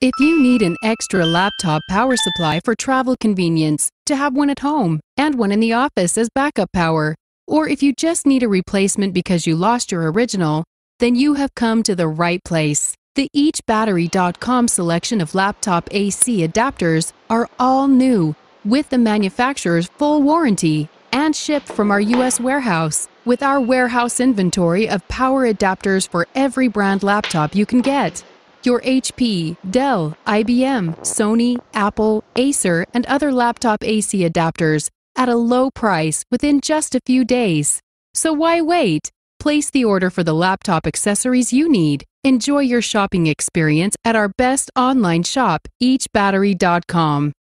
If you need an extra laptop power supply for travel convenience, to have one at home and one in the office as backup power, or if you just need a replacement because you lost your original, then you have come to the right place. The eachbattery.com selection of laptop AC adapters are all new, with the manufacturer's full warranty, and shipped from our U.S. warehouse, with our warehouse inventory of power adapters for every brand laptop you can get. Your HP, Dell, IBM, Sony, Apple, Acer, and other laptop AC adapters at a low price within just a few days. So why wait? Place the order for the laptop accessories you need. Enjoy your shopping experience at our best online shop, eachbattery.com.